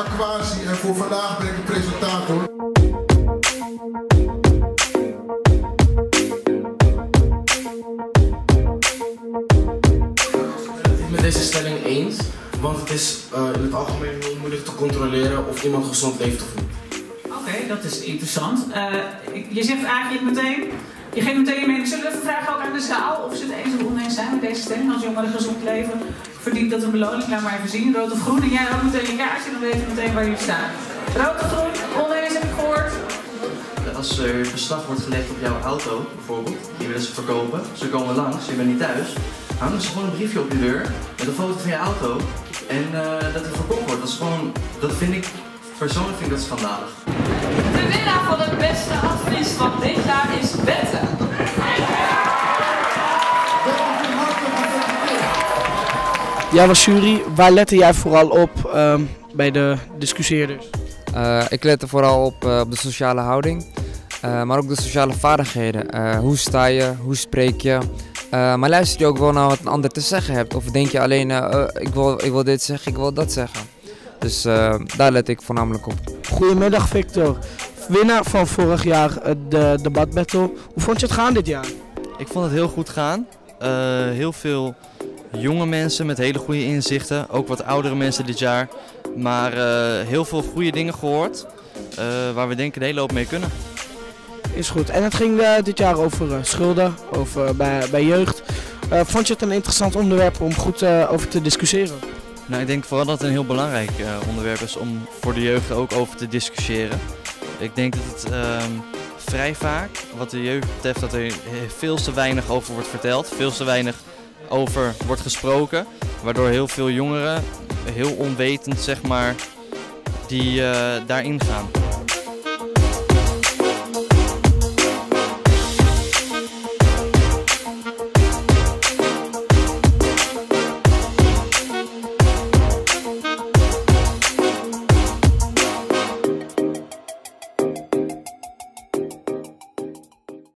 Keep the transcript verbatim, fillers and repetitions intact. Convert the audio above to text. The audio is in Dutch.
Aquasi en voor vandaag ben ik de presentator. Met deze stelling eens, want het is uh, in het algemeen heel moeilijk te controleren of iemand gezond leeft of niet. Oké, okay, dat is interessant. Uh, je zegt eigenlijk meteen, je geeft meteen je mening. Zullen we even vragen ook aan de zaal of ze het eens of oneens zijn met deze stelling? Als jongeren gezond leven verdient dat een beloning. Laat maar even zien, rood of groen. En jij houdt meteen een kaartje, dan weten we meteen waar je staat. Rood of groen, oneens heb ik gehoord. Als er beslag wordt gelegd op jouw auto, bijvoorbeeld, die willen ze verkopen, ze komen langs, je bent niet thuis, hangen ze gewoon een briefje op je deur met een foto van je auto en uh, dat die verkocht wordt. Dat is gewoon, dat vind ik, persoonlijk vind ik dat schandalig. De winnaar van het beste advies van dit jaar is Bette. Ja, als jury, waar lette jij vooral op um, bij de discussieerders? Uh, ik let er vooral op, uh, op de sociale houding, uh, maar ook de sociale vaardigheden. Uh, hoe sta je, hoe spreek je, uh, maar luister je ook wel naar wat een ander te zeggen hebt? Of denk je alleen, uh, uh, ik, wil, ik wil dit zeggen, ik wil dat zeggen. Dus uh, daar let ik voornamelijk op. Goedemiddag Victor, winnaar van vorig jaar de debatbattle. Hoe vond je het gaan dit jaar? Ik vond het heel goed gaan. Uh, heel veel jonge mensen met hele goede inzichten, ook wat oudere mensen dit jaar. Maar uh, heel veel goede dingen gehoord, uh, waar we denken een hele hoop mee kunnen. Is goed. En het ging uh, dit jaar over uh, schulden, over, uh, bij, bij jeugd. Uh, vond je het een interessant onderwerp om goed uh, over te discussiëren? Nou, ik denk vooral dat het een heel belangrijk uh, onderwerp is om voor de jeugd ook over te discussiëren. Ik denk dat het uh, vrij vaak, wat de jeugd betreft, dat er veel te weinig over wordt verteld, veel te weinig over wordt gesproken, waardoor heel veel jongeren heel onwetend zeg maar die uh, daarin gaan.